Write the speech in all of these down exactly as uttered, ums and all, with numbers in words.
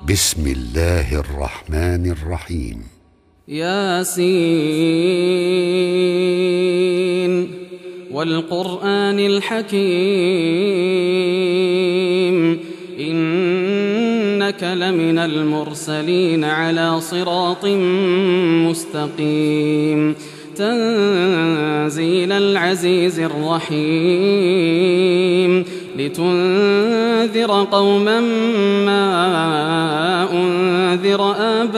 بسم الله الرحمن الرحيم. ياسين والقرآن الحكيم إنك لمن المرسلين على صراط مستقيم تنزيل العزيز الرحيم لتنذر قوما ما أنذر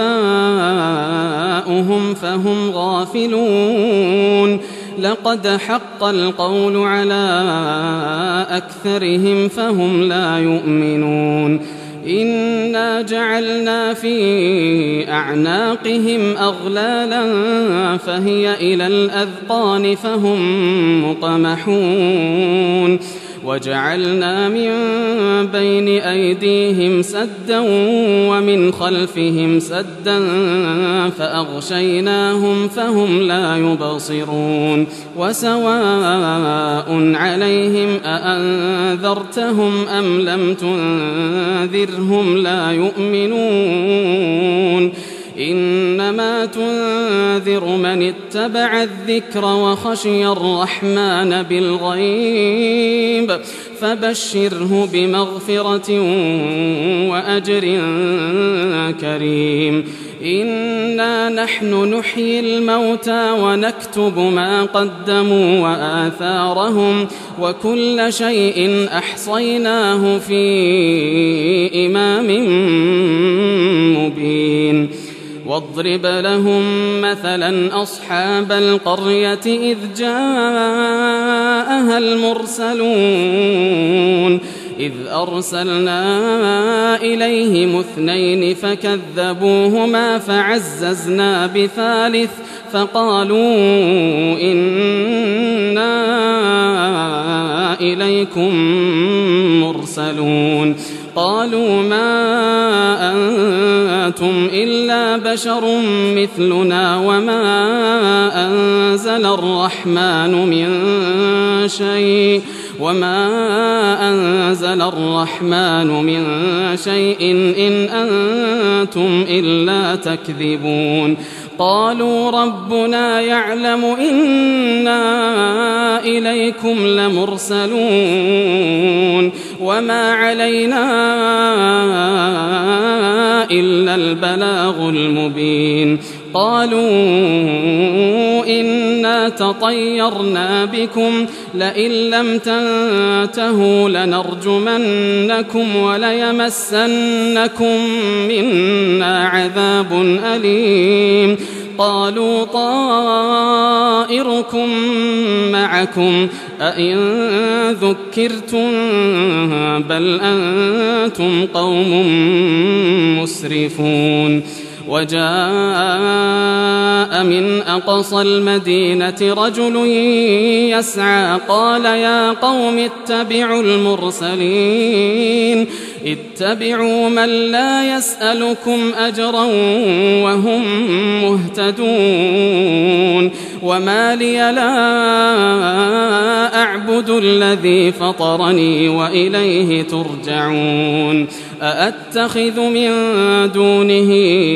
آباؤهم فهم غافلون لقد حق القول على أكثرهم فهم لا يؤمنون إنا جعلنا في أعناقهم أغلالا فهي إلى الأذقان فهم مقمحون وجعلنا من بين أيديهم سدا ومن خلفهم سدا فأغشيناهم فهم لا يبصرون وسواء عليهم أأنذرتهم أم لم تنذرهم لا يؤمنون إنما تنذر من اتبع الذكر وخشي الرحمن بالغيب فبشره بمغفرة وأجر كريم إنا نحن نحيي الموتى ونكتب ما قدموا وآثارهم وكل شيء أحصيناه في إمام مبين واضرب لهم مثلا أصحاب القرية إذ جاءها المرسلون إذ أرسلنا إليهم اثنين فكذبوهما فعززنا بثالث فقالوا إنا إليكم مرسلون قالوا ما أنتم إلا بشر مثلنا وما أنزل الرحمن من شيء وما أنزل الرحمن من شيء إن أنتم إلا تكذبون قالوا ربنا يعلم إنا إليكم لمرسلون وما علينا إلا البلاغ المبين قالوا إنا تطيرنا بكم لئن لم تنتهوا لنرجمنكم وليمسنكم منا عذاب أليم قالوا طائركم معكم أئن ذكرتم بل أنتم قوم مسرفون وجاء من أقصى المدينة رجل يسعى قال يا قوم اتبعوا المرسلين اتبعوا من لا يسألكم أجرا وهم مهتدون وما لي لا أعبد الذي فطرني وإليه ترجعون أأتخذ من دونه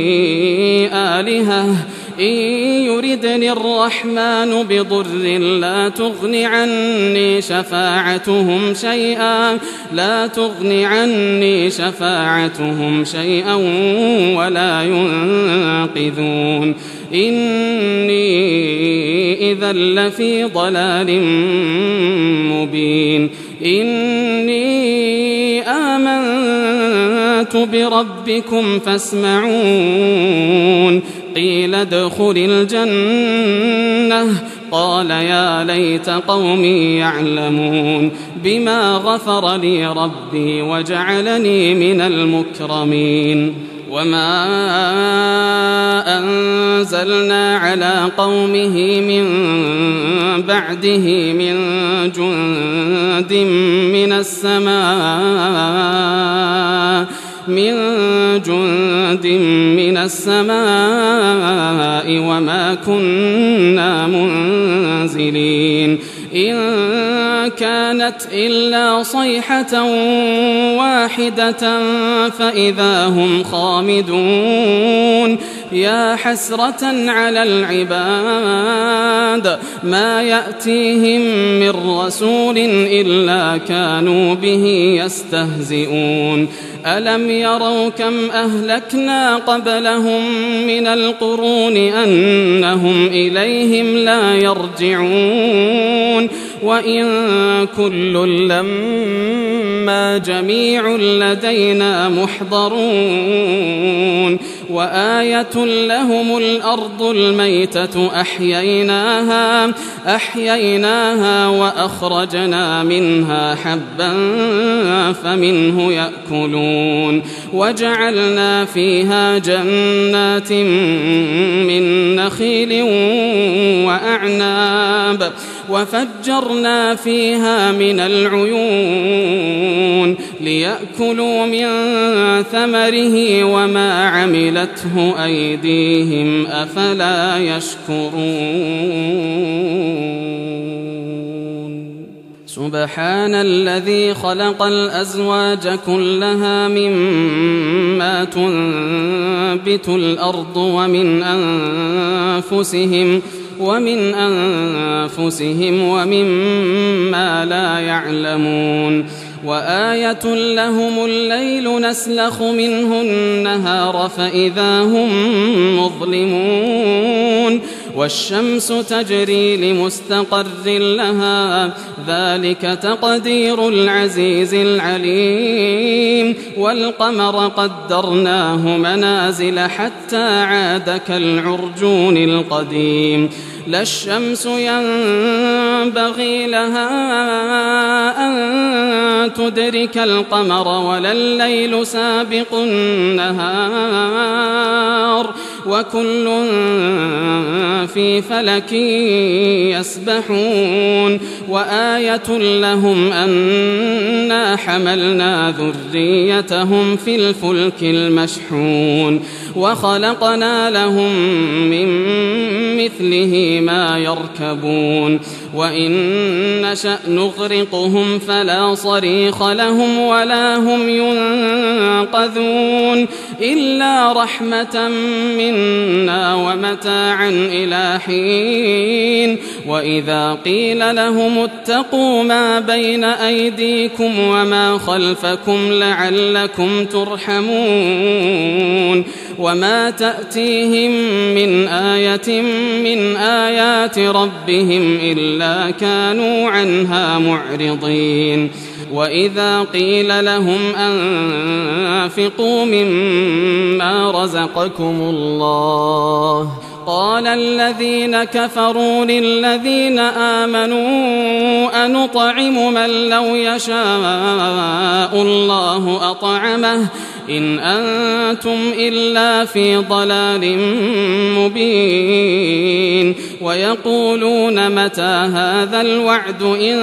آلهة إن يردني الرحمن بضر لا تغن عني شفاعتهم شيئا لا تغن عني شفاعتهم شيئا ولا ينقذون إني إذا لفي ضلال مبين إني آمنت بربكم فاسمعون قيل ادخل الجنة قال يا ليت قومي يعلمون بما غفر لي ربي وجعلني من المكرمين وما أنزلنا على قومه من بعده من جند من السماء من جند من السماء وما كنا منزلين إن كانت إلا صيحة واحدة فإذا هم خامدون يا حسرة على العباد ما يأتيهم من رسول إلا كانوا به يستهزئون ألم يروا كم أهلكنا قبلهم من القرون أنهم إليهم لا يرجعون وإن كل لما جميع لدينا محضرون وآية لهم الأرض الميتة أحييناها أحييناها وأخرجنا منها حبا فمنه يأكلون وجعلنا فيها جنات من نخيل وأعناب وفجرنا فيها من العيون ليأكلوا من ثمره وما عملته أيديهم أفلا يشكرون سبحان الذي خلق الأزواج كلها مما تنبت الأرض ومن أنفسهم ومن أنفسهم ومما لا يعلمون وآية لهم الليل نسلخ منه النهار فإذا هم مظلمون والشمس تجري لمستقر لها ذلك تقدير العزيز العليم والقمر قدرناه منازل حتى عاد كالعرجون القديم لا الشمس ينبغي لها أن تدرك القمر ولا الليل سابق النهار وكل في فلك يسبحون وآية لهم أنا حملنا ذريتهم في الفلك المشحون وخلقنا لهم من مثله ما يركبون وإن نشأ نغرقهم فلا صريخ لهم ولا هم ينقذون إلا رحمة منا ومتاعا إلى حين وإذا قيل لهم اتقوا ما بين أيديكم وما خلفكم لعلكم ترحمون وما تأتيهم من آية من آيات ربهم إلا كانوا عنها معرضين وإذا قيل لهم أنفقوا مما رزقكم الله قال الذين كفروا للذين آمنوا أنطعم من لو يشاء الله أطعمه إن أنتم إلا في ضلال مبين ويقولون متى هذا الوعد إن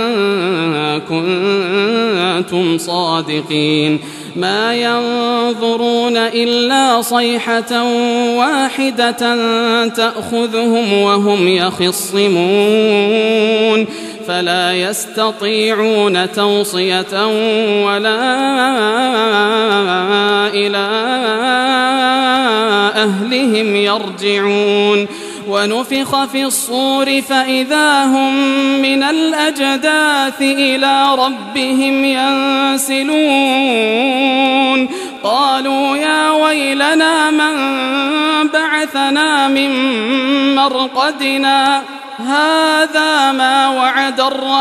كنتم صادقين ما ينظرون إلا صيحة واحدة تأخذهم وهم يخصمون فلا يستطيعون توصية ولا إلى أهلهم يرجعون ونفخ في الصور فإذا هم من الأجداث إلى ربهم ينسلون قالوا يا ويلنا من بعثنا من مرقدنا هذا ما وعد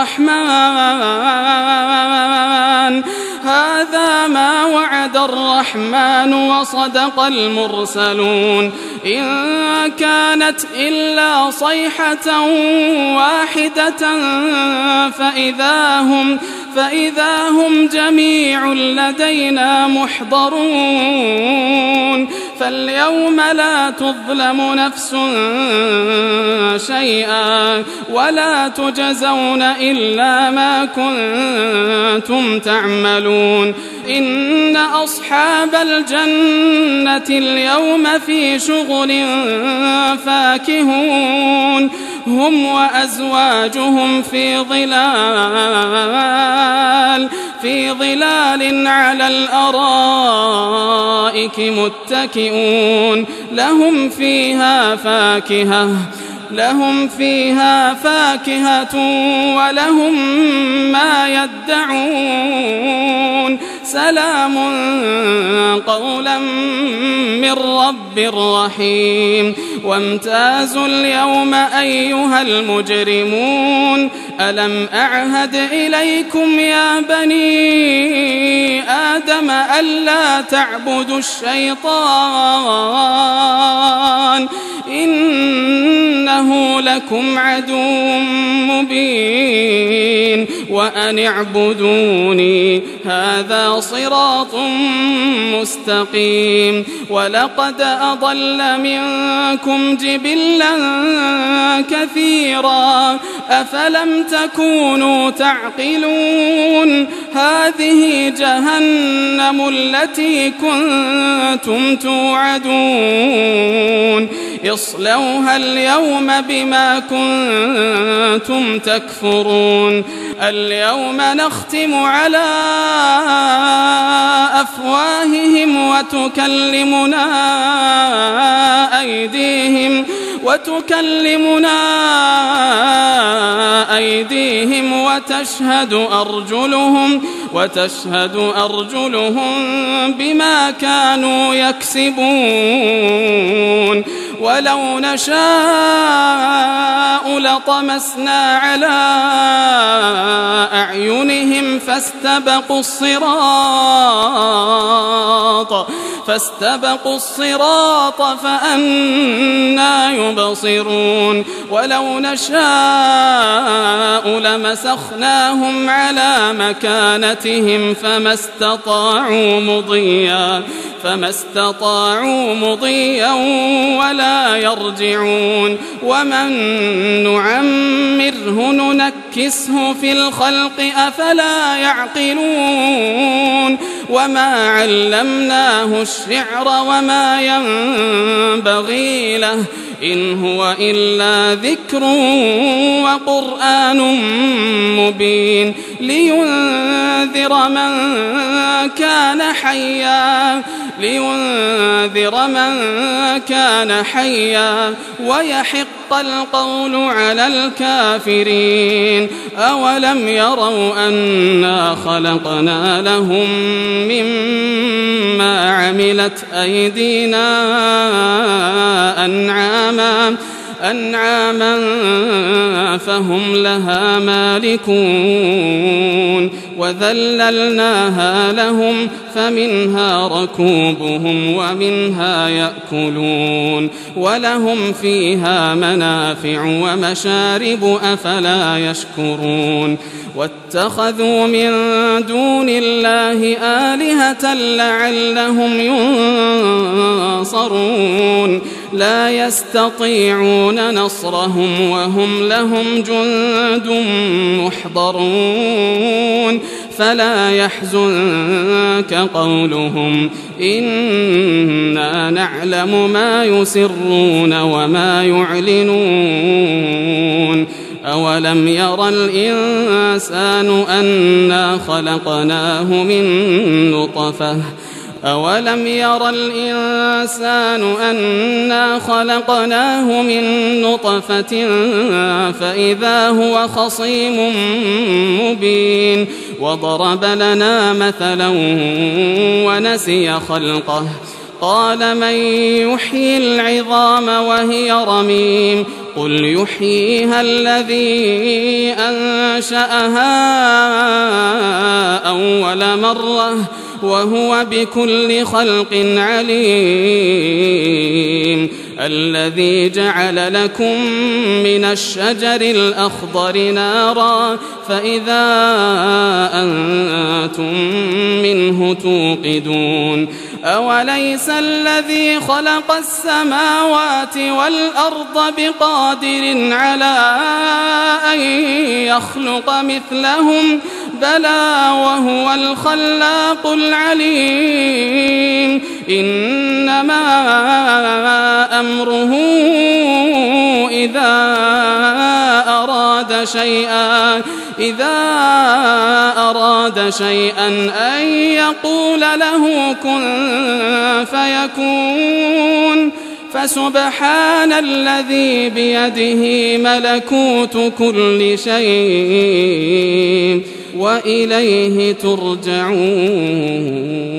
الرحمن هذا ما وعد الرحمن وصدق المرسلون إن كانت إلا صيحة واحدة فإذا هم فإذا هم جميع لدينا محضرون فاليوم لا تظلم نفس شيئا ولا تجزون إلا ما كنتم تعملون إن أصحاب الجنة اليوم في شغل فاكهون هم وأزواجهم في ظلال في ظلال على الأرائك متكئون لهم فيها فاكهة لهم فيها فاكهة ولهم ما يدعون سلام قولا من رب رحيم وامتازوا اليوم أيها المجرمون ألم أعهد إليكم يا بني آدم ألا تعبدوا الشيطان إنه لكم عدو مبين وأن اعبدوني هذا صراط مستقيم ولقد أضل منكم جبلا كثيرا أفلم تكونوا تعقلون هذه جهنم التي كنتم توعدون اصلوها اليوم بما كنتم تكفرون اليوم نختم على أفواههم وتكلمنا أيديهم وتكلمنا أيديهم وتشهد أرجلهم وتشهد أرجلهم بما كانوا يكسبون ولو نشاء لطمسنا على أعينهم فاستبقوا الصراط فاستبقوا الصراط فأنى يبصرون ولو نشاء لمسخناهم على مكانتهم فما استطاعوا مضيا فما استطاعوا مضيا ولا يرجعون ومن نعمره ننكسه في الخلق أفلا يعقلون وما علمناه الشعر وما ينبغي له إن هو إلا ذكر وقرآن مبين لينذر من كان حيا لينذر من كان حيا ويحق القول على الكافرين أولم يروا أنا خلقنا لهم مما عملت أيدينا أنعاما أنعاما فهم لها مالكون وذللناها لهم فمنها ركوبهم ومنها يأكلون ولهم فيها منافع ومشارب أفلا يشكرون واتخذوا من دون الله آلهة لعلهم ينصرون لا يستطيعون نصرهم وهم لهم جند محضرون فلا يحزنك قولهم إنا نعلم ما يسرون وما يعلنون أولم يرى الإنسان أنا خلقناه من نطفة أولم يرى الإنسان أنا خلقناه من نطفة فإذا هو خصيم مبين وضرب لنا مثلا ونسي خلقه قال من يحيي العظام وهي رميم قل يحييها الذي أنشأها أول مرة وهو بكل خلق عليم الذي جعل لكم من الشجر الأخضر نارا فإذا أنتم منه توقدون أوليس الذي خلق السماوات والأرض بقادر على أن يخلق مثلهم بلى وهو الخلاق العليم إنما أمره إذا أراد شيئا إذا أراد شيئا أن يقول له كن فيكون فسبحان الذي بيده ملكوت كل شيء وإليه ترجعون.